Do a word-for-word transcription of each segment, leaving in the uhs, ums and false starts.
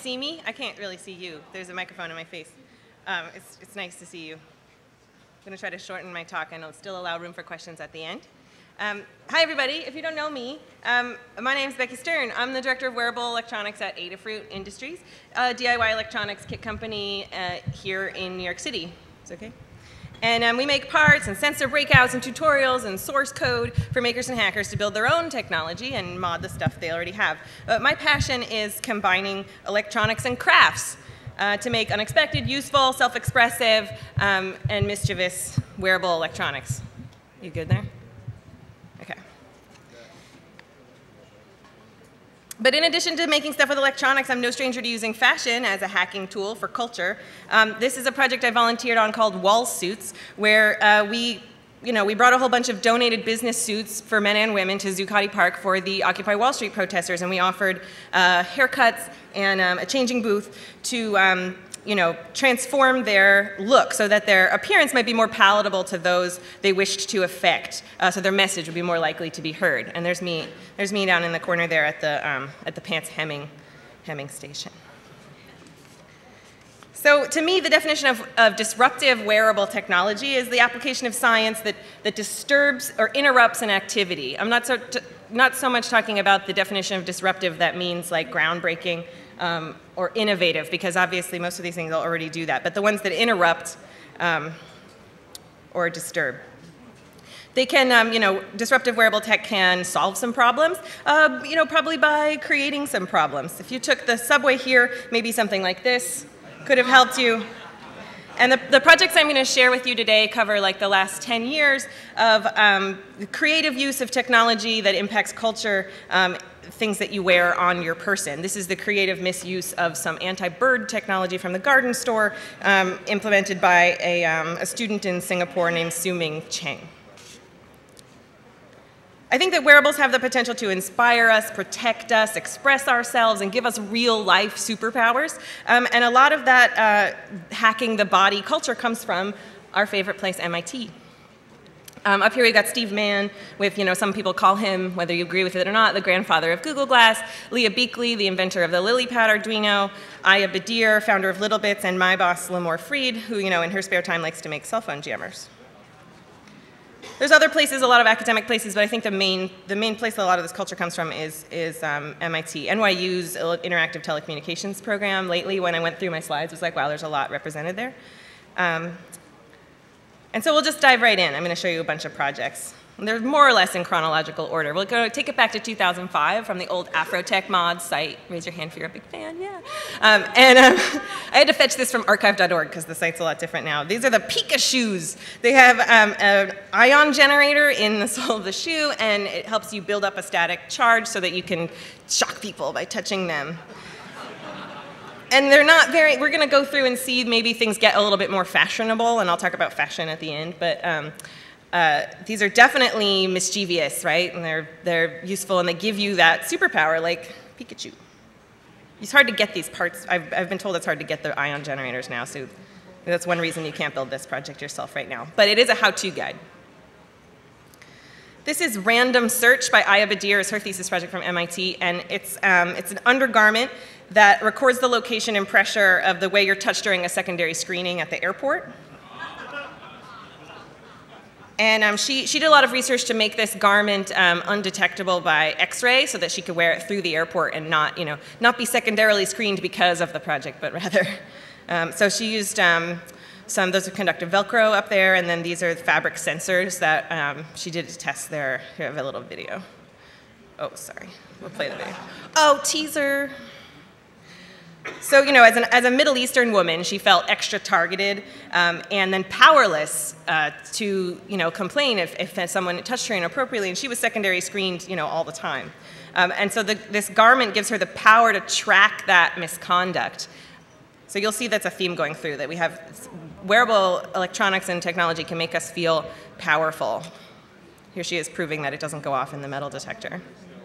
see me? I can't really see you. There's a microphone in my face. Um, it's, it's nice to see you. I'm going to try to shorten my talk and I'll still allow room for questions at the end. Um, hi, everybody. If you don't know me, um, my name is Becky Stern. I'm the Director of Wearable Electronics at Adafruit Industries, a D I Y electronics kit company uh, here in New York City. It's okay? And um, we make parts and sensor breakouts and tutorials and source code for makers and hackers to build their own technology and mod the stuff they already have. But my passion is combining electronics and crafts uh, to make unexpected, useful, self-expressive, um, and mischievous wearable electronics. You good there? Okay. But in addition to making stuff with electronics, I'm no stranger to using fashion as a hacking tool for culture. Um, this is a project I volunteered on called Wall Suits, where uh, we, you know, we brought a whole bunch of donated business suits for men and women to Zuccotti Park for the Occupy Wall Street protesters, and we offered uh, haircuts and um, a changing booth to um, you know, transform their look so that their appearance might be more palatable to those they wished to affect, uh, so their message would be more likely to be heard. And there's me, there's me down in the corner there at the, um, at the pants hemming, hemming station. So to me, the definition of, of disruptive wearable technology is the application of science that, that disturbs or interrupts an activity. I'm not so, t not so much talking about the definition of disruptive that means like groundbreaking, Um, or innovative, because obviously most of these things will already do that, but the ones that interrupt um, or disturb. They can, um, you know, disruptive wearable tech can solve some problems, uh, you know, probably by creating some problems. If you took the subway here, maybe something like this could have helped you. And the, the projects I'm going to share with you today cover like the last ten years of um, creative use of technology that impacts culture, um, things that you wear on your person. This is the creative misuse of some anti-bird technology from the garden store um, implemented by a, um, a student in Singapore named Su Ming Cheng. I think that wearables have the potential to inspire us, protect us, express ourselves, and give us real-life superpowers. Um, and a lot of that uh, hacking the body culture comes from our favorite place, M I T. Um, up here we've got Steve Mann with, you know, some people call him, whether you agree with it or not, the grandfather of Google Glass, Leah Beakley, the inventor of the LilyPad Arduino, Aya Badir, founder of LittleBits, and my boss, Limor Fried, who, you know, in her spare time likes to make cell phone jammers. There's other places, a lot of academic places, but I think the main, the main place that a lot of this culture comes from is, is um, M I T. N Y U's interactive telecommunications program lately, when I went through my slides, was like, wow, there's a lot represented there. Um, and so we'll just dive right in. I'm going to show you a bunch of projects. And they're more or less in chronological order. We'll go take it back to two thousand five from the old Afrotech Mods site. Raise your hand if you're a big fan, yeah. Um, and um, I had to fetch this from archive dot org because the site's a lot different now. These are the Pika shoes. They have um, an ion generator in the sole of the shoe, and it helps you build up a static charge so that you can shock people by touching them. And they're not very, we're going to go through and see maybe things get a little bit more fashionable, and I'll talk about fashion at the end, but um, Uh, these are definitely mischievous, right? And they're, they're useful, and they give you that superpower, like Pikachu. It's hard to get these parts. I've, I've been told it's hard to get the ion generators now, so that's one reason you can't build this project yourself right now. But it is a how-to guide. This is Random Search by Aya Badir. It's her thesis project from M I T, and it's, um, it's an undergarment that records the location and pressure of the way you're touched during a secondary screening at the airport. And um, she, she did a lot of research to make this garment um, undetectable by X-ray so that she could wear it through the airport and not, you know, not be secondarily screened because of the project, but rather. Um, so she used um, some, those are conductive Velcro up there, and then these are fabric sensors that um, she did to test their, here I have a little video. Oh, sorry, we'll play the video. Oh, teaser. So, you know, as, an, as a Middle Eastern woman, she felt extra targeted um, and then powerless uh, to, you know, complain if, if someone touched her inappropriately, and she was secondary screened, you know, all the time. Um, and so the, this garment gives her the power to track that misconduct. So you'll see that's a theme going through, that we have wearable electronics and technology can make us feel powerful. Here she is proving that it doesn't go off in the metal detector.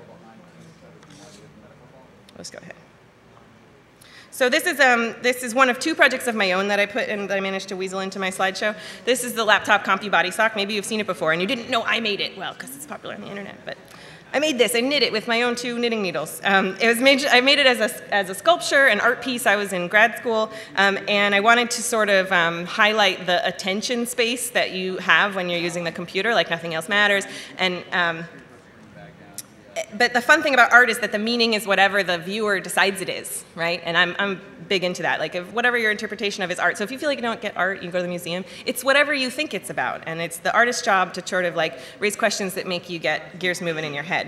Let's go ahead. So this is, um, this is one of two projects of my own that I put in, that I managed to weasel into my slideshow. This is the laptop Compu body sock. Maybe you've seen it before and you didn't know I made it. Well, because it's popular on the internet. But I made this. I knit it with my own two knitting needles. Um, it was made, I made it as a, as a sculpture, an art piece. I was in grad school, um, and I wanted to sort of um, highlight the attention space that you have when you're using the computer, like nothing else matters. And um, but the fun thing about art is that the meaning is whatever the viewer decides it is, right? And I'm, I'm big into that. Like, if whatever your interpretation of is art. So if you feel like you don't get art, you go to the museum. It's whatever you think it's about. And it's the artist's job to sort of like raise questions that make you get gears moving in your head.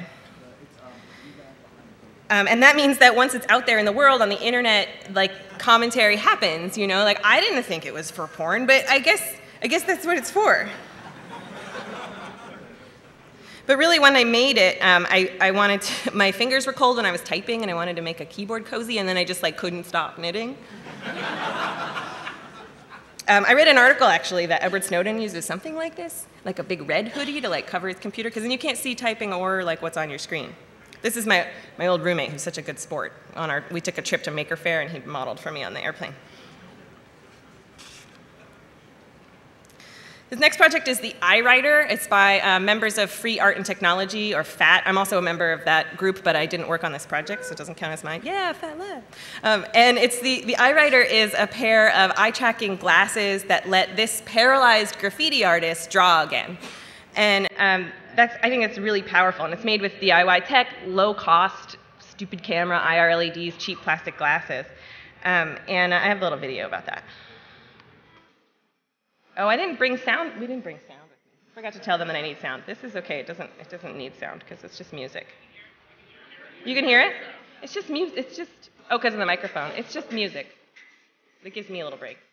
Um, and that means that once it's out there in the world, on the internet, like, commentary happens, you know? Like, I didn't think it was for porn, but I guess, I guess that's what it's for. But really, when I made it, um, I, I wanted to, my fingers were cold when I was typing, and I wanted to make a keyboard cozy, and then I just like couldn't stop knitting. um, I read an article, actually, that Edward Snowden uses something like this, like a big red hoodie to like cover his computer, because then you can't see typing or like what's on your screen. This is my, my old roommate, who's such a good sport. On our, we took a trip to Maker Faire, and he modeled for me on the airplane. This next project is the iWriter. It's by uh, members of Free Art and Technology, or FAT. I'm also a member of that group, but I didn't work on this project, so it doesn't count as mine. Yeah, FAT love. Um, and it's the, the iWriter is a pair of eye-tracking glasses that let this paralyzed graffiti artist draw again. And um, that's, I think it's really powerful, and it's made with D I Y tech, low cost, stupid camera, I R L E Ds, cheap plastic glasses. Um, and I have a little video about that. Oh, I didn't bring sound. We didn't bring sound with me. I forgot to tell them that I need sound. This is okay. It doesn't, it doesn't need sound because it's just music. You can hear it? It's just music. It's just, oh, because of the microphone. It's just music. It gives me a little break.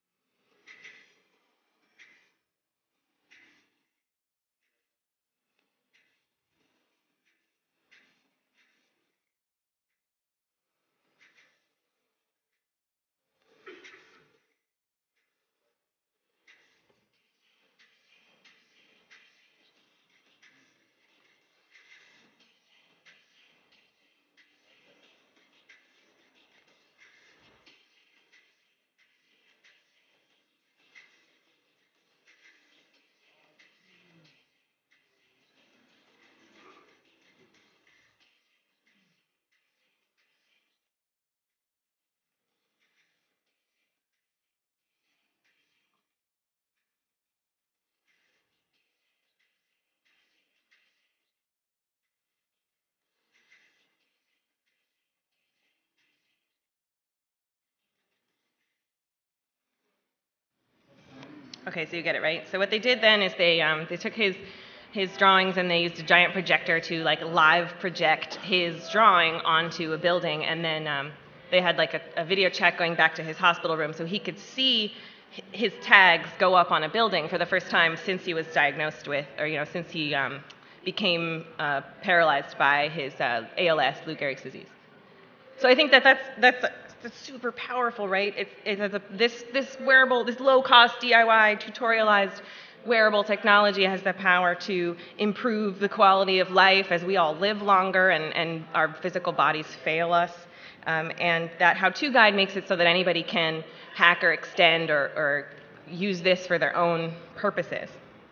Okay, so you get it, right? So what they did then is they, um, they took his, his drawings and they used a giant projector to like live project his drawing onto a building, and then um, they had like a, a video check going back to his hospital room so he could see his tags go up on a building for the first time since he was diagnosed with, or you know, since he um, became uh, paralyzed by his uh, A L S, Lou Gehrig's disease. So I think that that's, that's It's super powerful, right? It's, it's a, this, this wearable, this low-cost D I Y tutorialized wearable technology has the power to improve the quality of life as we all live longer and, and our physical bodies fail us. Um, and that how-to guide makes it so that anybody can hack or extend or, or use this for their own purposes.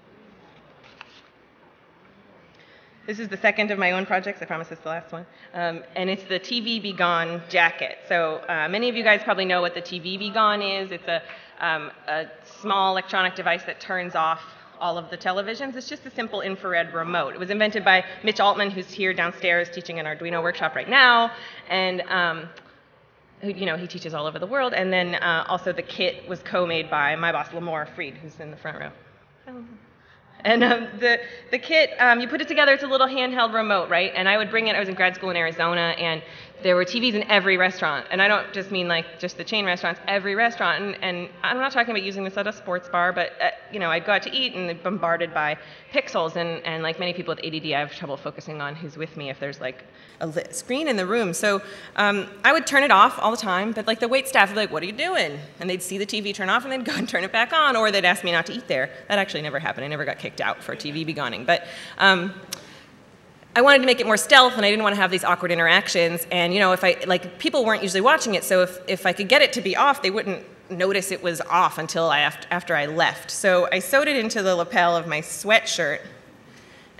This is the second of my own projects. I promise it's the last one. Um, and it's the T V Be Gone jacket. So uh, many of you guys probably know what the T V Be Gone is. It's a, um, a small electronic device that turns off all of the televisions. It's just a simple infrared remote. It was invented by Mitch Altman, who's here downstairs teaching an Arduino workshop right now. And um, you know, he teaches all over the world. And then uh, also the kit was co-made by my boss, Lamora Freed, who's in the front row. Oh. And um, the, the kit, um, you put it together, it's a little handheld remote, right? And I would bring it, I was in grad school in Arizona, and there were T Vs in every restaurant. And I don't just mean like just the chain restaurants, every restaurant. And, and I'm not talking about using this at a sports bar, but uh, you know, I'd go out to eat and bombarded by pixels. And, and like many people with A D D, I have trouble focusing on who's with me if there's like a lit screen in the room. So um, I would turn it off all the time, but like the wait staff would be like, what are you doing? And they'd see the T V turn off and they'd go and turn it back on, or they'd ask me not to eat there. That actually never happened. I never got kicked out for T V begoning. But um, I wanted to make it more stealth, and I didn't want to have these awkward interactions. And you know, if I like, people weren't usually watching it, so if if I could get it to be off, they wouldn't notice it was off until I after I left. So I sewed it into the lapel of my sweatshirt,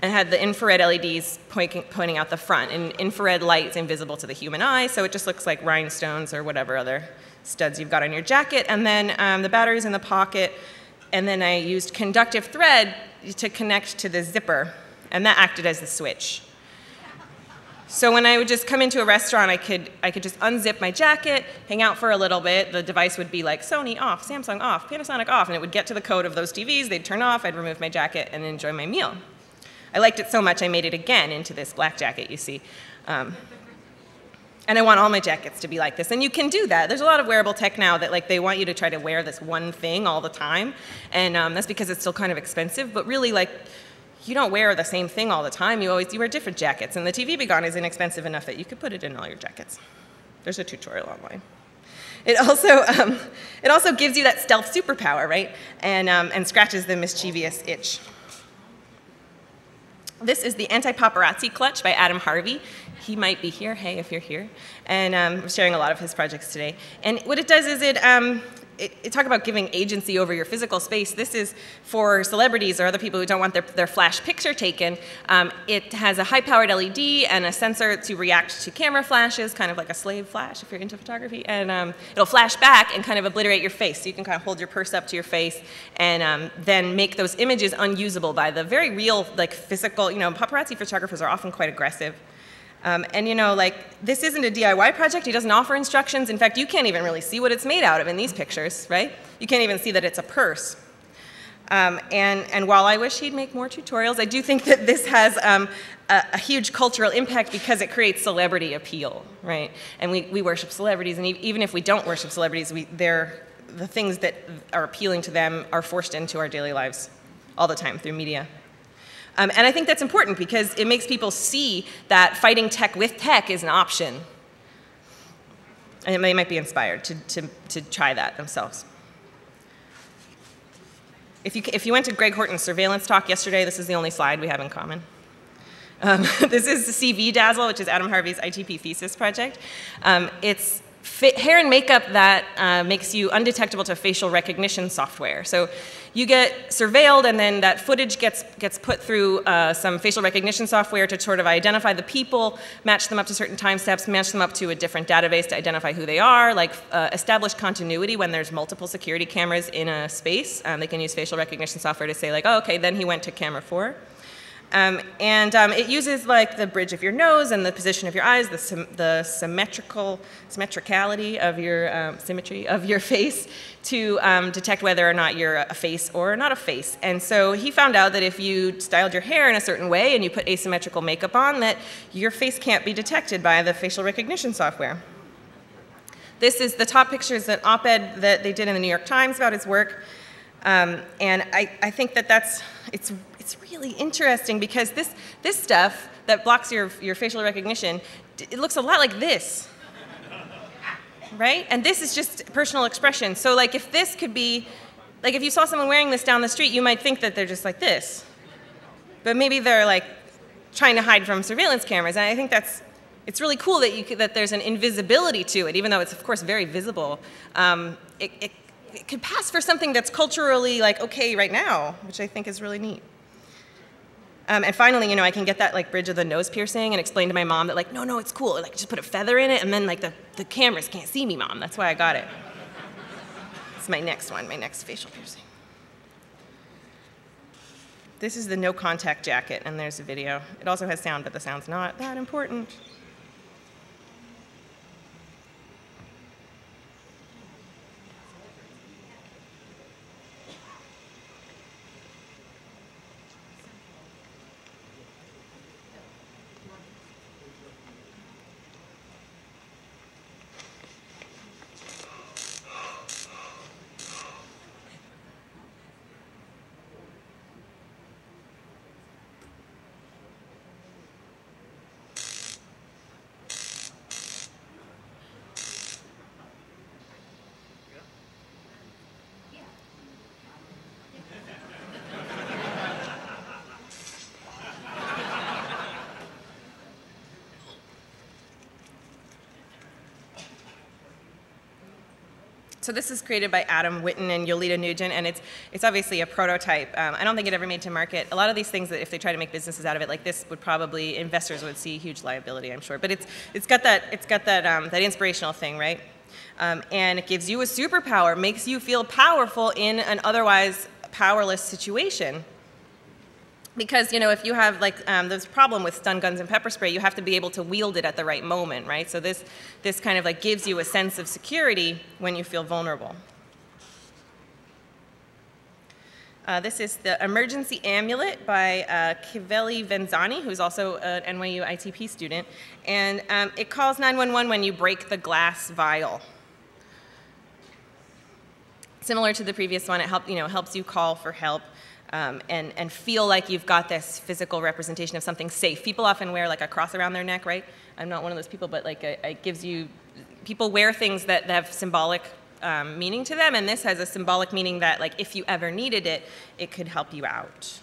and had the infrared L E Ds pointing, pointing out the front. And infrared light is invisible to the human eye, so it just looks like rhinestones or whatever other studs you've got on your jacket. And then um, the battery's in the pocket, and then I used conductive thread to connect to the zipper, and that acted as the switch. So when I would just come into a restaurant, I could, I could just unzip my jacket, hang out for a little bit. The device would be like Sony off, Samsung off, Panasonic off, and it would get to the code of those T Vs, they'd turn off, I'd remove my jacket and enjoy my meal. I liked it so much I made it again into this black jacket you see. Um, and I want all my jackets to be like this. And you can do that. There's a lot of wearable tech now that like they want you to try to wear this one thing all the time. And um, that's because it's still kind of expensive, but really like, you don't wear the same thing all the time. You always you wear different jackets. And the T V Be Gone is inexpensive enough that you could put it in all your jackets. There's a tutorial online. It also, um, it also gives you that stealth superpower, right? And, um, and scratches the mischievous itch. This is the Anti-Paparazzi Clutch by Adam Harvey. He might be here, hey, if you're here. And um, I'm sharing a lot of his projects today. And what it does is it, um, it, it talk about giving agency over your physical space. This is for celebrities or other people who don't want their, their flash picture taken. Um, it has a high-powered L E D and a sensor to react to camera flashes, kind of like a slave flash if you're into photography. And um, it'll flash back and kind of obliterate your face. So you can kind of hold your purse up to your face and um, then make those images unusable by the very real, like physical, you know, paparazzi photographers are often quite aggressive. Um, and you know, like, this isn't a D I Y project. He doesn't offer instructions. In fact, you can't even really see what it's made out of in these pictures, right? You can't even see that it's a purse. Um, and, and while I wish he'd make more tutorials, I do think that this has um, a, a huge cultural impact because it creates celebrity appeal, right? And we, we worship celebrities, and e even if we don't worship celebrities, we, they're, the things that are appealing to them are forced into our daily lives all the time through media. Um, and I think that's important because it makes people see that fighting tech with tech is an option. And they might be inspired to, to, to try that themselves. If you, if you went to Greg Horton's surveillance talk yesterday, this is the only slide we have in common. Um, this is the C V Dazzle, which is Adam Harvey's I T P thesis project. Um, it's hair and makeup that uh, makes you undetectable to facial recognition software. So you get surveilled, and then that footage gets, gets put through uh, some facial recognition software to sort of identify the people, match them up to certain time steps, match them up to a different database to identify who they are, like uh, establish continuity when there's multiple security cameras in a space. Um, they can use facial recognition software to say, like, oh, okay, then he went to camera four. Um, and um, it uses like the bridge of your nose and the position of your eyes, the, sym the symmetrical symmetricality of your um, symmetry of your face to um, detect whether or not you're a face or not a face. And so he found out that if you styled your hair in a certain way and you put asymmetrical makeup on, that your face can't be detected by the facial recognition software. This is the top pictures, an op-ed that they did in the New York Times about his work. Um, and I, I think that that's, it's, it's really interesting because this, this stuff that blocks your, your facial recognition, it looks a lot like this, right? And this is just personal expression. So like if this could be, like if you saw someone wearing this down the street, you might think that they're just like this. But maybe they're like trying to hide from surveillance cameras. And I think that's, it's really cool that, you could, that there's an invisibility to it, even though it's of course very visible. Um, it, it, It could pass for something that's culturally like okay right now, which I think is really neat. Um, and finally, you know, I can get that like bridge of the nose piercing and explain to my mom that like, no, no, it's cool. Like just put a feather in it, and then like the, the cameras can't see me, Mom. That's why I got it. It's my next one, my next facial piercing. This is the no contact jacket, and there's a video. It also has sound, but the sound's not that important. So this is created by Adam Witten and Yolita Nugent, and it's, it's obviously a prototype. Um, I don't think it ever made to market. A lot of these things that if they try to make businesses out of it, like this would probably, investors would see huge liability, I'm sure. But it's, it's got that, it's got that, um, that inspirational thing, right? Um, and it gives you a superpower, makes you feel powerful in an otherwise powerless situation. Because, you know, if you have, like, um, this problem with stun guns and pepper spray, you have to be able to wield it at the right moment, right? So this, this kind of, like, gives you a sense of security when you feel vulnerable. Uh, this is the Emergency Amulet by uh, Kiveli Venzani, who's also an N Y U I T P student. And um, it calls nine one one when you break the glass vial. Similar to the previous one, it help, you know, helps you call for help. Um, and, and feel like you've got this physical representation of something safe. People often wear like a cross around their neck, right? I'm not one of those people, but like it, it gives you, people wear things that, that have symbolic um, meaning to them, and this has a symbolic meaning that like if you ever needed it, it could help you out.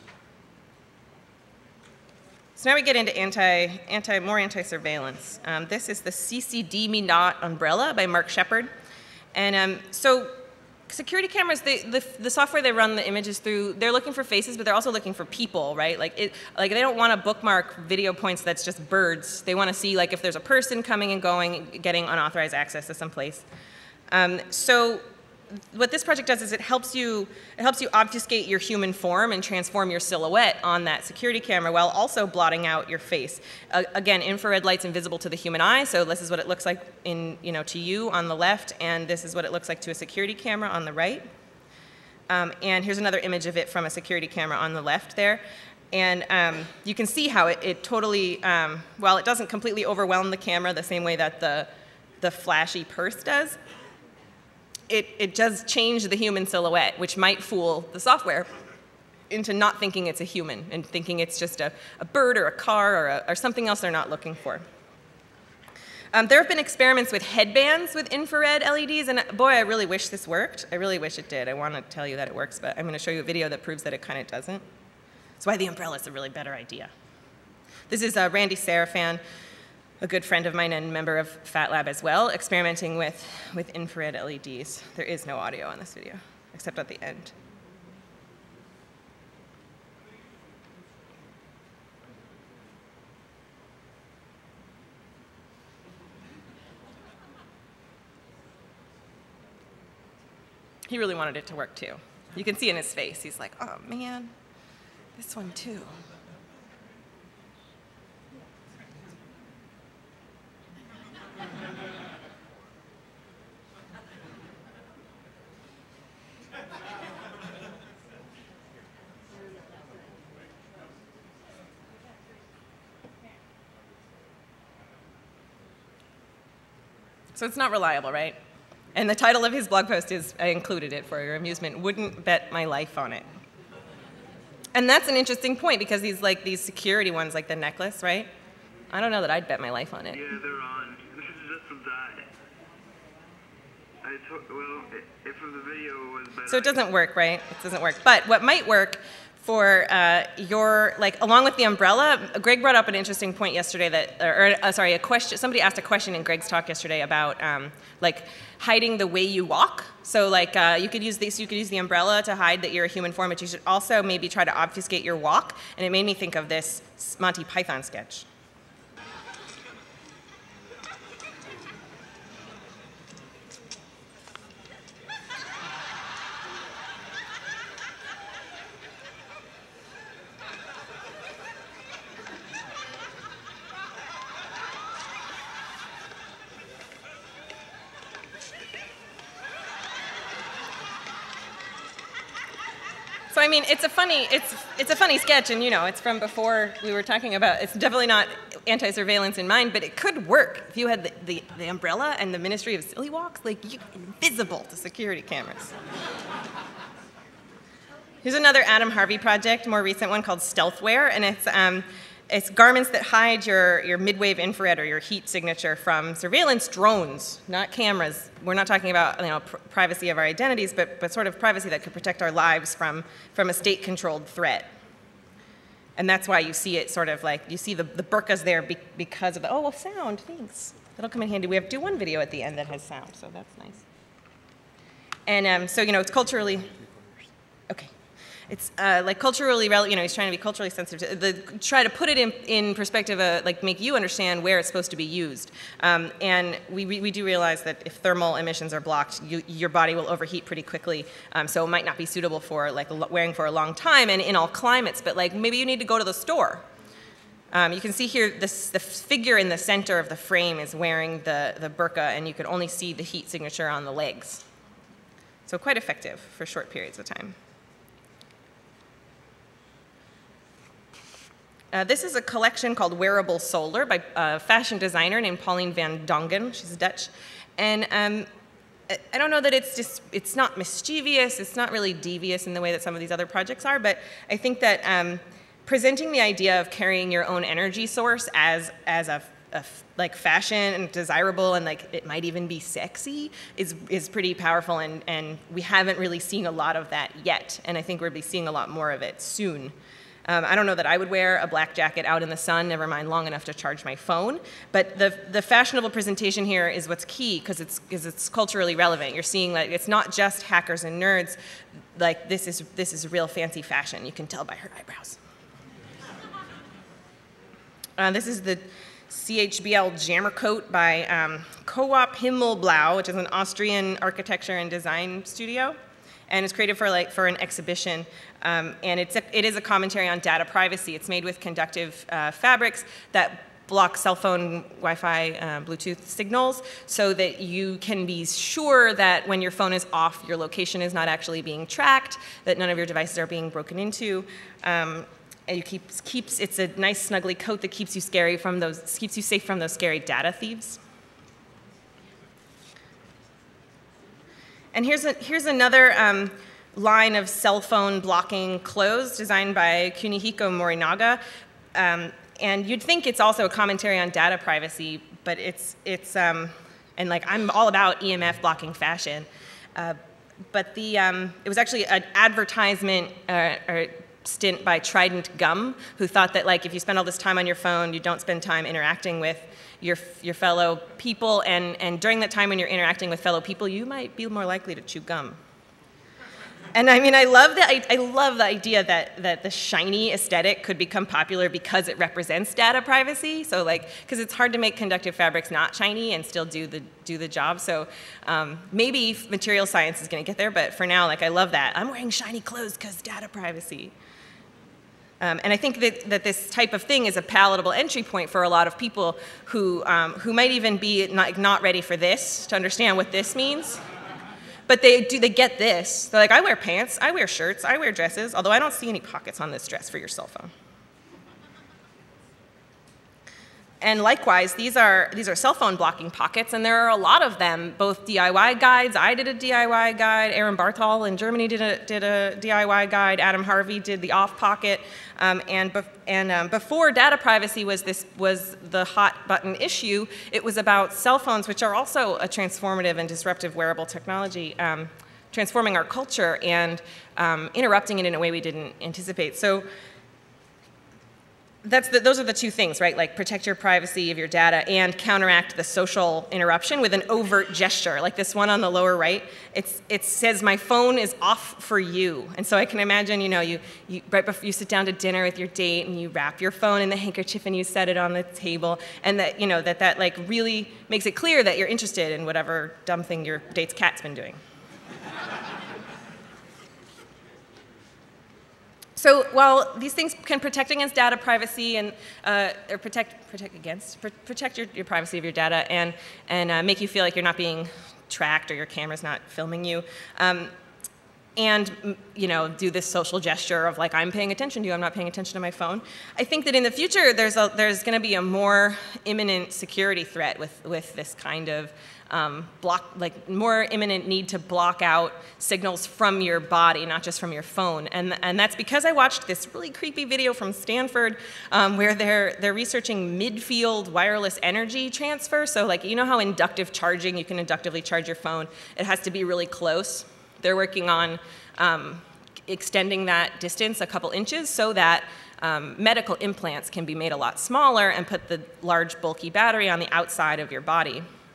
So now we get into anti, anti, more anti-surveillance. Um, this is the C C D Me Not umbrella by Mark Shepard. And um, so security cameras, they, the, the software they run the images through, they're looking for faces, but they're also looking for people, right? Like, it, like they don't want to bookmark video points that's just birds. They want to see like if there's a person coming and going, getting unauthorized access to some place. Um, so what this project does is it helps you, it helps you obfuscate your human form and transform your silhouette on that security camera while also blotting out your face. Uh, again, infrared light's invisible to the human eye, so this is what it looks like in, you know, to you on the left, and this is what it looks like to a security camera on the right. Um, and here's another image of it from a security camera on the left there. And um, you can see how it, it totally, um, while it doesn't completely overwhelm the camera the same way that the, the flashy purse does, It, it does change the human silhouette, which might fool the software into not thinking it's a human and thinking it's just a, a bird or a car or, a, or something else they're not looking for. Um, there have been experiments with headbands with infrared L E Ds, and boy, I really wish this worked. I really wish it did. I want to tell you that it works, but I'm going to show you a video that proves that it kind of doesn't. That's why the umbrella is a really better idea. This is uh, Randy Serafan, a good friend of mine and member of Fat Lab as well, experimenting with, with infrared L E Ds. There is no audio on this video, except at the end. He really wanted it to work too. You can see in his face, he's like, oh man, this one too. So it's not reliable, right? And the title of his blog post is, I included it for your amusement, wouldn't bet my life on it. And that's an interesting point because these like these security ones, like the necklace, right? I don't know that I'd bet my life on it. Yeah, they're on. This is just some dye. I took, well, if the video was better. So it doesn't work, right? It doesn't work. But what might work for uh, your, like, along with the umbrella, Greg brought up an interesting point yesterday that, or, uh, sorry, a question, somebody asked a question in Greg's talk yesterday about, um, like, hiding the way you walk. So, like, uh, you could use this, you could use the umbrella to hide that you're a human form, but you should also maybe try to obfuscate your walk. And it made me think of this Monty Python sketch. So I mean, it's a funny, it's it's a funny sketch, and you know, it's from before we were talking about. It's definitely not anti-surveillance in mind, but it could work if you had the, the, the umbrella and the Ministry of Silly Walks, like you, invisible to security cameras. Here's another Adam Harvey project, more recent one called Stealthwear, and it's um, it's garments that hide your, your mid-wave infrared or your heat signature from surveillance drones, not cameras. We're not talking about, you know, pr privacy of our identities, but, but sort of privacy that could protect our lives from, from a state-controlled threat. And that's why you see it sort of like, you see the, the burqas there be because of the, oh, well, sound, thanks. That'll come in handy. We have do one video at the end that has sound, so that's nice. and um, so, you know, it's culturally, okay. It's uh, like culturally relevant, you know, he's trying to be culturally sensitive, to, the, try to put it in, in perspective, uh, like make you understand where it's supposed to be used. Um, and we, we, we do realize that if thermal emissions are blocked, you, your body will overheat pretty quickly. Um, so it might not be suitable for like wearing for a long time and in all climates, but like maybe you need to go to the store. Um, you can see here this, the figure in the center of the frame is wearing the, the burqa, and you can only see the heat signature on the legs. So quite effective for short periods of time. Uh, this is a collection called Wearable Solar by a fashion designer named Pauline van Dongen. She's Dutch. And um, I don't know that it's just, it's not mischievous, it's not really devious in the way that some of these other projects are, but I think that um, presenting the idea of carrying your own energy source as, as a, a like fashion and desirable and like it might even be sexy is, is pretty powerful, and, and we haven't really seen a lot of that yet, and I think we'll be seeing a lot more of it soon. Um, I don't know that I would wear a black jacket out in the sun, never mind long enough to charge my phone, but the, the fashionable presentation here is what's key because it's, it's culturally relevant. You're seeing that it's not just hackers and nerds, like this is, this is real fancy fashion. You can tell by her eyebrows. Uh, this is the C H B L Jammer Coat by um, Coop Himmelblau, which is an Austrian architecture and design studio. And it's created for like for an exhibition, um, and it's a, it is a commentary on data privacy. It's made with conductive uh, fabrics that block cell phone, Wi-Fi, uh, Bluetooth signals, so that you can be sure that when your phone is off, your location is not actually being tracked, that none of your devices are being broken into. Um, and you keep keeps it's a nice snuggly coat that keeps you scary from those keeps you safe from those scary data thieves. And here's, a, here's another um, line of cell phone blocking clothes designed by Kunihiko Morinaga. Um, and you'd think it's also a commentary on data privacy, but it's, it's um, and like I'm all about E M F blocking fashion. Uh, but the, um, it was actually an advertisement uh, or stint by Trident Gum, who thought that like if you spend all this time on your phone, you don't spend time interacting with Your, your fellow people, and, and during that time when you're interacting with fellow people, you might be more likely to chew gum. And I mean, I love the, I, I love the idea that, that the shiny aesthetic could become popular because it represents data privacy. So like, because it's hard to make conductive fabrics not shiny and still do the, do the job. So um, maybe material science is gonna get there, but for now, like I love that. I'm wearing shiny clothes because data privacy. Um, and I think that, that this type of thing is a palatable entry point for a lot of people who, um, who might even be not, not ready for this, to understand what this means. But they, do, they get this. They're like, I wear pants, I wear shirts, I wear dresses, although I don't see any pockets on this dress for your cell phone. And likewise, these are, these are cell phone blocking pockets, and there are a lot of them, both D I Y guides. I did a D I Y guide. Aaron Barthol in Germany did a, did a D I Y guide. Adam Harvey did the off pocket. Um, and bef and um, before data privacy was, this, was the hot button issue, it was about cell phones, which are also a transformative and disruptive wearable technology, um, transforming our culture and um, interrupting it in a way we didn't anticipate. So That's the, those are the two things, right? Like protect your privacy of your data and counteract the social interruption with an overt gesture. Like this one on the lower right, it's, it says, my phone is off for you. And so I can imagine, you know, you, you, right before you sit down to dinner with your date and you wrap your phone in the handkerchief and you set it on the table, and that, you know, that that like really makes it clear that you're interested in whatever dumb thing your date's cat's been doing. So while these things can protect against data privacy and uh, or protect protect against pr protect your, your privacy of your data and and uh, make you feel like you're not being tracked or your camera's not filming you, um, and you know do this social gesture of like I'm paying attention to you, I'm not paying attention to my phone. I think that in the future there's a, there's going to be a more imminent security threat with with this kind of Um, block, like more imminent need to block out signals from your body, not just from your phone. And, and that's because I watched this really creepy video from Stanford um, where they're, they're researching mid-field wireless energy transfer. So like, you know how inductive charging, you can inductively charge your phone, it has to be really close. They're working on um, extending that distance a couple inches so that um, medical implants can be made a lot smaller and put the large bulky battery on the outside of your body.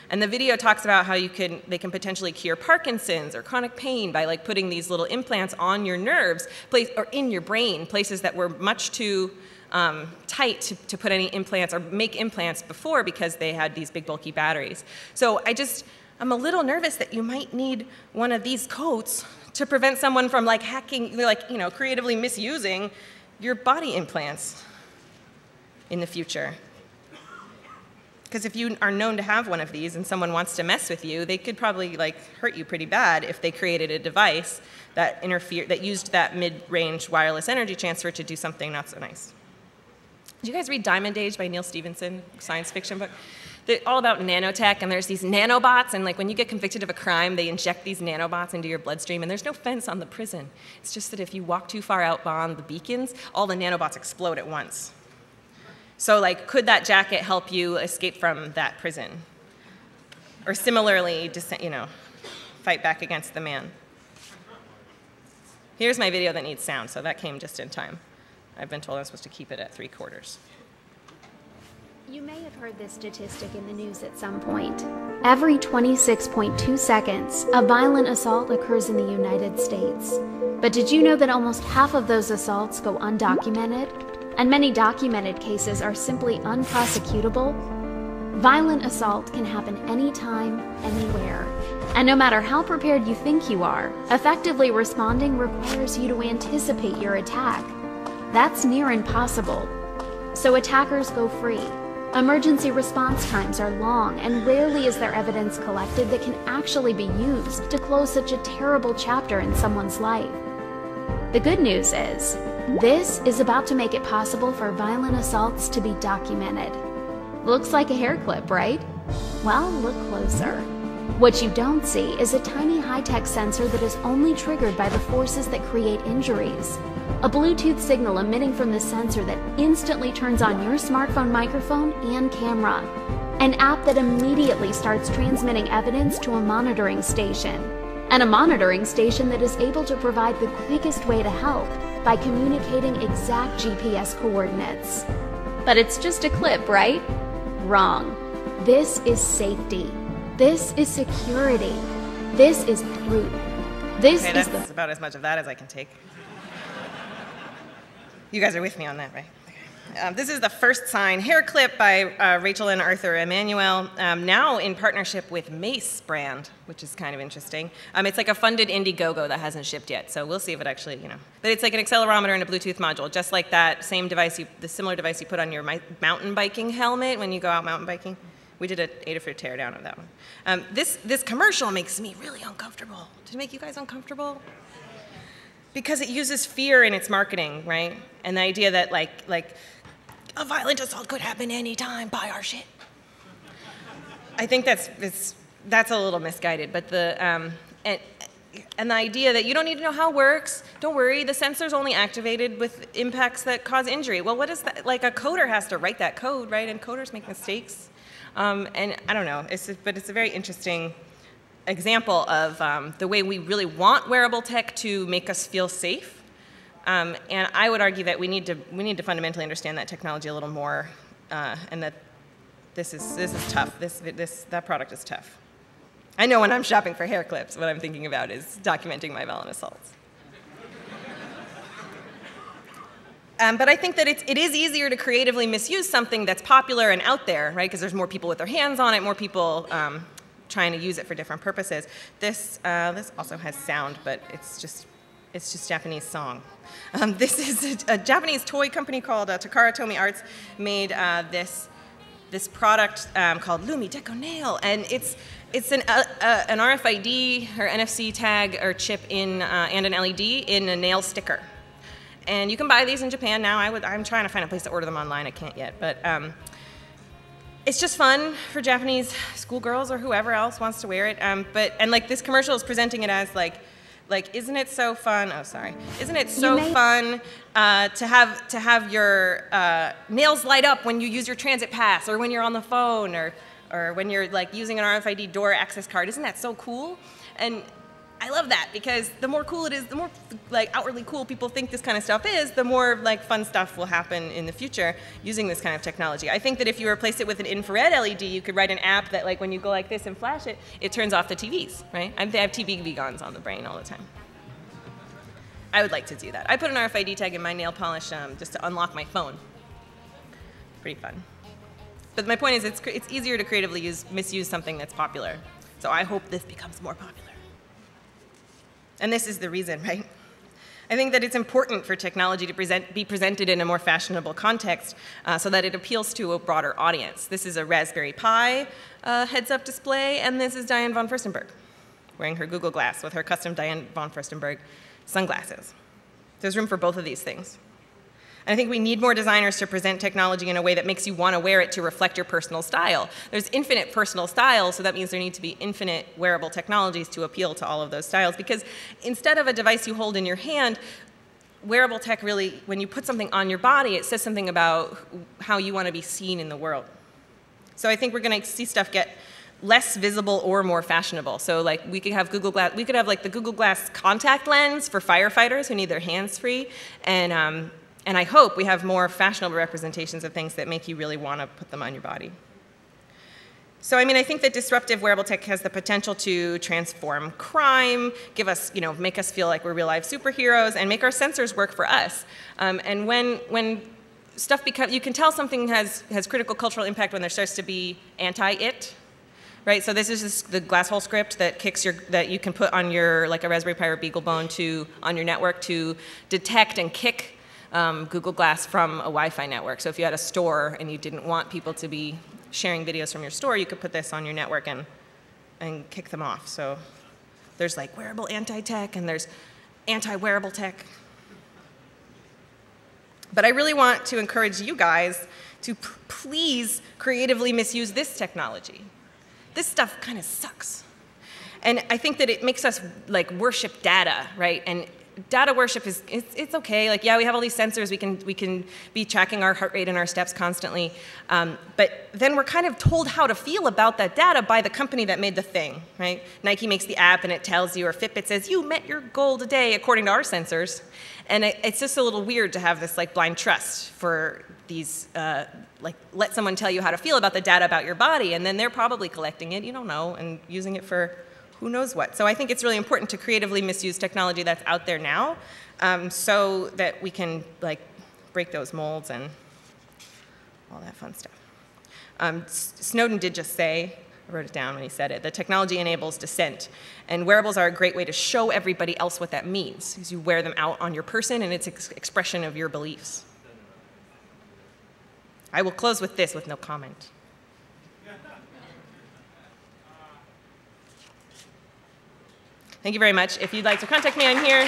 And the video talks about how you can, they can potentially cure Parkinson's or chronic pain by like putting these little implants on your nerves, place, or in your brain, places that were much too um, tight to, to put any implants or make implants before because they had these big bulky batteries. So I just, I'm a little nervous that you might need one of these coats to prevent someone from like hacking, like, you know, creatively misusing your body implants in the future. Because if you are known to have one of these and someone wants to mess with you, they could probably like hurt you pretty bad if they created a device that interfered, that used that mid-range wireless energy transfer to do something not so nice. Did you guys read Diamond Age by Neil Stephenson, science fiction book? They're all about nanotech, and there's these nanobots, and like when you get convicted of a crime, they inject these nanobots into your bloodstream, and there's no fence on the prison. It's just that if you walk too far out beyond the beacons, all the nanobots explode at once. So like, could that jacket help you escape from that prison? Or similarly, you know, fight back against the man? Here's my video that needs sound, so that came just in time. I've been told I'm supposed to keep it at three quarters. You may have heard this statistic in the news at some point. Every twenty-six point two seconds, a violent assault occurs in the United States. But did you know that almost half of those assaults go undocumented? And many documented cases are simply unprosecutable? Violent assault can happen anytime, anywhere. And no matter how prepared you think you are, effectively responding requires you to anticipate your attack. That's near impossible. So attackers go free. Emergency response times are long, and rarely is there evidence collected that can actually be used to close such a terrible chapter in someone's life. The good news is, this is about to make it possible for violent assaults to be documented. Looks like a hair clip, right? Well, look closer. What you don't see is a tiny high-tech sensor that is only triggered by the forces that create injuries. A Bluetooth signal emitting from the sensor that instantly turns on your smartphone microphone and camera. An app that immediately starts transmitting evidence to a monitoring station. And a monitoring station that is able to provide the quickest way to help by communicating exact G P S coordinates. But it's just a clip, right? Wrong. This is safety. This is security. This is proof. This okay, is that's the about as much of that as I can take. You guys are with me on that, right? Um, this is the First Sign hair clip by uh, Rachel and Arthur Emanuel, um, now in partnership with Mace brand, which is kind of interesting. Um, it's like a funded Indiegogo that hasn't shipped yet, so we'll see if it actually, you know. But it's like an accelerometer and a Bluetooth module, just like that same device, you, the similar device you put on your mountain biking helmet when you go out mountain biking. We did an Adafruit teardown of that one. Um, this, this commercial makes me really uncomfortable. Did it make you guys uncomfortable? Because it uses fear in its marketing, right? And the idea that like, like a violent assault could happen anytime, buy our shit. I think that's, it's, that's a little misguided, but the, um, and, and the idea that you don't need to know how it works, don't worry, the sensor's only activated with impacts that cause injury. Well, what is that? Like a coder has to write that code, right? And coders make mistakes. Um, and I don't know, it's, but it's a very interesting example of um, the way we really want wearable tech to make us feel safe. Um, and I would argue that we need to we need to fundamentally understand that technology a little more, uh, and that this is this is tough. This this that product is tough. I know when I'm shopping for hair clips, what I'm thinking about is documenting my violent assaults. Um, but I think that it's, it is easier to creatively misuse something that's popular and out there, right? Because there's more people with their hands on it, more people um, trying to use it for different purposes. This uh, this also has sound, but it's just it's just Japanese song. Um, this is a, a Japanese toy company called uh, Takara Tomy Arts made uh, this this product um, called Lumi Deco Nail, and it's it's an uh, uh, an R F I D or N F C tag or chip in uh, and an L E D in a nail sticker. And you can buy these in Japan now. I would, I'm trying to find a place to order them online. I can't yet. But um, it's just fun for Japanese schoolgirls or whoever else wants to wear it. Um, but and like this commercial is presenting it as like, like isn't it so fun? Oh, sorry. Isn't it so fun uh, to have to have your uh, nails light up when you use your transit pass or when you're on the phone or or when you're like using an R F I D door access card? Isn't that so cool? And I love that, because the more cool it is, the more like outwardly cool people think this kind of stuff is, the more like fun stuff will happen in the future using this kind of technology. I think that if you replace it with an infrared L E D, you could write an app that like when you go like this and flash it, it turns off the T Vs, right? I have T V vegans on the brain all the time. I would like to do that. I put an R F I D tag in my nail polish um, just to unlock my phone. Pretty fun. But my point is, it's, it's easier to creatively use, misuse something that's popular. So I hope this becomes more popular. And this is the reason, right? I think that it's important for technology to present, be presented in a more fashionable context uh, so that it appeals to a broader audience. This is a Raspberry Pi uh, heads-up display, and this is Diane von Furstenberg wearing her Google Glass with her custom Diane von Furstenberg sunglasses. There's room for both of these things. And I think we need more designers to present technology in a way that makes you want to wear it to reflect your personal style. There's infinite personal styles, so that means there need to be infinite wearable technologies to appeal to all of those styles. Because instead of a device you hold in your hand, wearable tech really, when you put something on your body, it says something about how you want to be seen in the world. So I think we're going to see stuff get less visible or more fashionable. So like we could have Google Glass, we could have like the Google Glass contact lens for firefighters who need their hands free, and um, And I hope we have more fashionable representations of things that make you really want to put them on your body. So I mean, I think that disruptive wearable tech has the potential to transform crime, give us, you know, make us feel like we're real life superheroes, and make our sensors work for us. Um, and when, when stuff becomes, you can tell something has, has critical cultural impact when there starts to be anti-it. Right, so this is just the Glasshole script that kicks your, that you can put on your, like a Raspberry Pi or BeagleBone to, on your network to detect and kick Um, Google Glass from a Wi-Fi network. So if you had a store and you didn't want people to be sharing videos from your store, you could put this on your network and, and kick them off. So there's like wearable anti-tech and there's anti-wearable tech. But I really want to encourage you guys to p please creatively misuse this technology. This stuff kind of sucks. And I think that it makes us like worship data, right? And data worship is, it's, it's okay. Like, yeah, we have all these sensors. We can, we can be tracking our heart rate and our steps constantly. Um, but then we're kind of told how to feel about that data by the company that made the thing, right? Nike makes the app and it tells you, or Fitbit says, you met your goal today according to our sensors. And it, it's just a little weird to have this like blind trust for these, uh, like let someone tell you how to feel about the data about your body, and then they're probably collecting it, you don't know, and using it for who knows what. So I think it's really important to creatively misuse technology that's out there now, um, so that we can like break those molds and all that fun stuff. Um, Snowden did just say, I wrote it down when he said it, that technology enables dissent. And wearables are a great way to show everybody else what that means, because you wear them out on your person and it's an ex expression of your beliefs. I will close with this with no comment. Thank you very much. If you'd like to contact me, I'm here.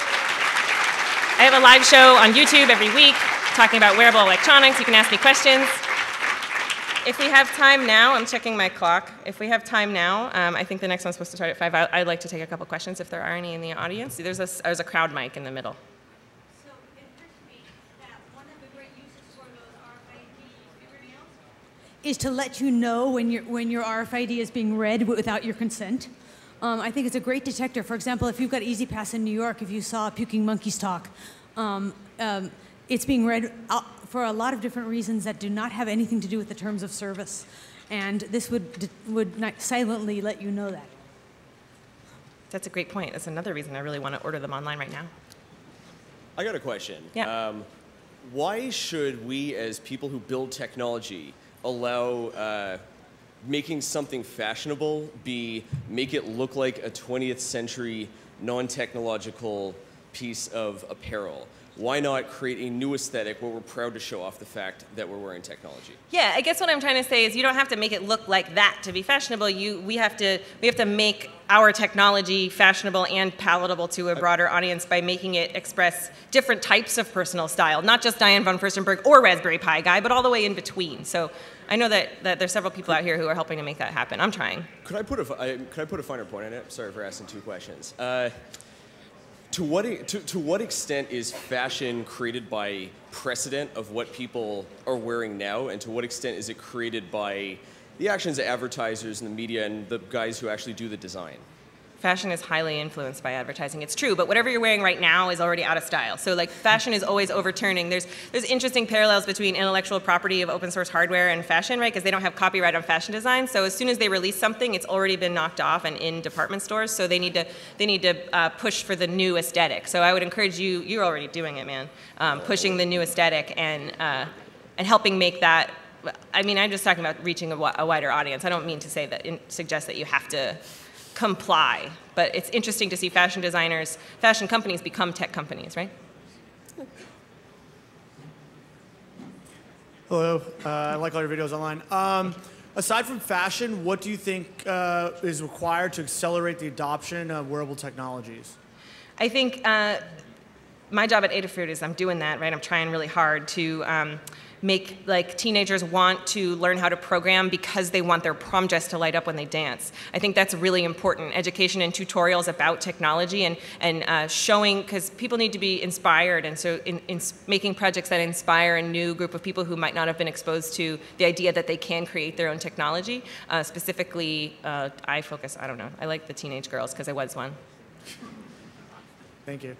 I have a live show on YouTube every week talking about wearable electronics. You can ask me questions. If we have time now, I'm checking my clock. If we have time now, um, I think the next one's supposed to start at five. I, I'd like to take a couple questions if there are any in the audience. There's a, there's a crowd mic in the middle. So it occurs to me that one of the great uses for those R F I D fingernails is to let you know when, your when your R F I D is being read without your consent. Um, I think it's a great detector. For example, if you've got Easy Pass in New York, if you saw Puking Monkeys talk, um, um, it's being read out for a lot of different reasons that do not have anything to do with the terms of service. And this would, would not silently let you know that. That's a great point. That's another reason I really want to order them online right now. I got a question. Yeah. Um, why should we, as people who build technology, allow uh, making something fashionable be, make it look like a twentieth century non-technological piece of apparel? Why not create a new aesthetic where we're proud to show off the fact that we're wearing technology? Yeah, I guess what I'm trying to say is you don't have to make it look like that to be fashionable. You, we have to, we have to make our technology fashionable and palatable to a broader audience by making it express different types of personal style, not just Diane von Furstenberg or Raspberry Pi guy, but all the way in between. So I know that, that there's several people out here who are helping to make that happen. I'm trying. Could I put a, I, could I put a finer point on it? Sorry for asking two questions. Uh, To what, to, to what extent is fashion created by precedent of what people are wearing now, and to what extent is it created by the actions of advertisers and the media and the guys who actually do the design? Fashion is highly influenced by advertising. It's true, but whatever you're wearing right now is already out of style. So like fashion is always overturning. There's there's interesting parallels between intellectual property of open source hardware and fashion, right? Because they don't have copyright on fashion design. So as soon as they release something, it's already been knocked off and in department stores. So they need to they need to uh, push for the new aesthetic. So I would encourage you. You're already doing it, man. Um, pushing the new aesthetic and uh, and helping make that. I mean, I'm just talking about reaching a, a wider audience. I don't mean to say that in, suggest that you have to comply, but it's interesting to see fashion designers, fashion companies become tech companies, right? Hello, uh, I like all your videos online. Um, aside from fashion, what do you think uh, is required to accelerate the adoption of wearable technologies? I think uh, my job at Adafruit is I'm doing that, right? I'm trying really hard to um, make like teenagers want to learn how to program because they want their prom dress to light up when they dance. I think that's really important. Education and tutorials about technology and, and uh, showing, because people need to be inspired, and so in, in making projects that inspire a new group of people who might not have been exposed to the idea that they can create their own technology. Uh, specifically, uh, I focus, I don't know, I like the teenage girls because I was one. Thank you.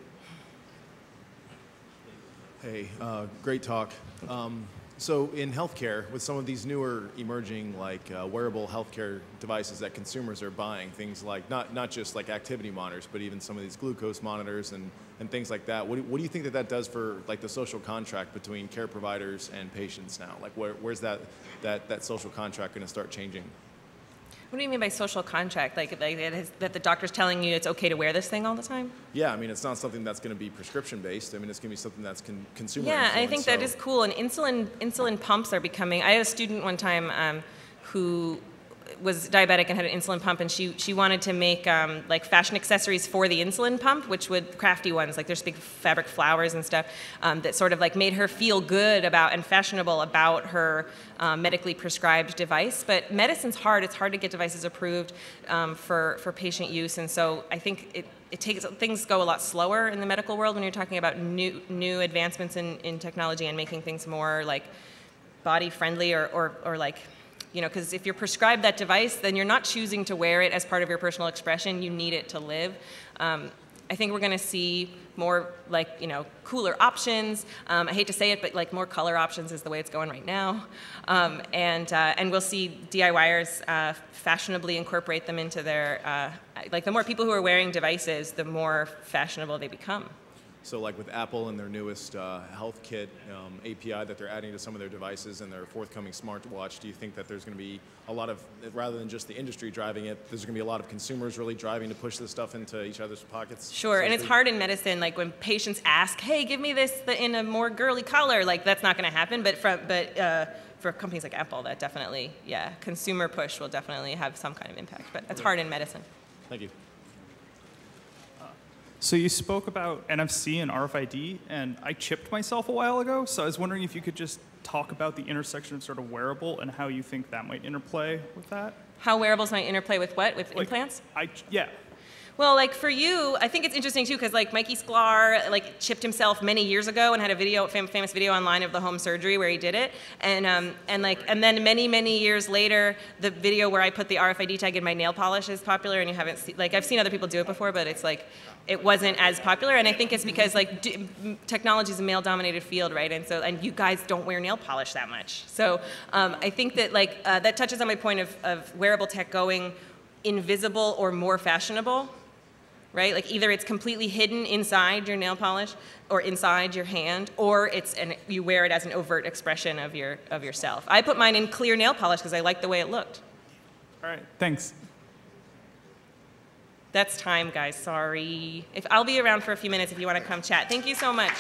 Hey, uh, great talk. Um, so in healthcare, with some of these newer emerging like uh, wearable healthcare devices that consumers are buying, things like not, not just like activity monitors, but even some of these glucose monitors and, and things like that, what do, what do you think that that does for like the social contract between care providers and patients now? Like where, where's that, that, that social contract going to start changing? What do you mean by social contract? Like, like that, is, that the doctor's telling you it's okay to wear this thing all the time? Yeah, I mean, it's not something that's going to be prescription based. I mean, it's going to be something that's con consumer Yeah, I think so. that is cool. And insulin insulin pumps are becoming. I had a student one time um, who was diabetic and had an insulin pump, and she she wanted to make um, like fashion accessories for the insulin pump, which would crafty ones, like there's big fabric flowers and stuff um, that sort of like made her feel good about and fashionable about her um, medically prescribed device. But medicine's hard; it's hard to get devices approved um, for for patient use, and so I think it. It takes things go a lot slower in the medical world when you're talking about new new advancements in, in technology and making things more like body friendly or or, or like. You know, because if you're prescribed that device, then you're not choosing to wear it as part of your personal expression. You need it to live. Um, I think we're going to see more, like, you know, cooler options. Um, I hate to say it, but like more color options is the way it's going right now. Um, and uh, and we'll see DIYers uh, fashionably incorporate them into their, uh, like the more people who are wearing devices, the more fashionable they become. So like with Apple and their newest uh, health kit um, A P I that they're adding to some of their devices and their forthcoming smartwatch, do you think that there's going to be a lot of, rather than just the industry driving it, there's going to be a lot of consumers really driving to push this stuff into each other's pockets? Sure, so and it's hard in medicine, like when patients ask, hey, give me this in a more girly color, like that's not going to happen, but, from, but uh, for companies like Apple, that definitely, yeah, consumer push will definitely have some kind of impact, but it's hard in medicine. Thank you. So you spoke about N F C and R F I D, and I chipped myself a while ago, so I was wondering if you could just talk about the intersection of sort of wearable and how you think that might interplay with that. How wearables might interplay with what? With like, implants? I, yeah. Well, like for you, I think it's interesting too, because like Mikey Sklar like chipped himself many years ago and had a video, fam famous video online of the home surgery where he did it, and um, and like and then many many years later, the video where I put the R F I D tag in my nail polish is popular, and you haven't seen, like I've seen other people do it before, but it's like it wasn't as popular, and I think it's because like d technology is a male-dominated field, right? And so and you guys don't wear nail polish that much, so um, I think that like uh, that touches on my point of of wearable tech going invisible or more fashionable. Right? Like either it's completely hidden inside your nail polish or inside your hand, or it's and you wear it as an overt expression of your of yourself. I put mine in clear nail polish because I liked the way it looked. All right, thanks. That's time, guys. Sorry. If I'll be around for a few minutes if you want to come chat. Thank you so much.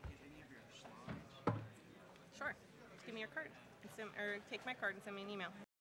Sure. Just give me your card, and send, or take my card and send me an email.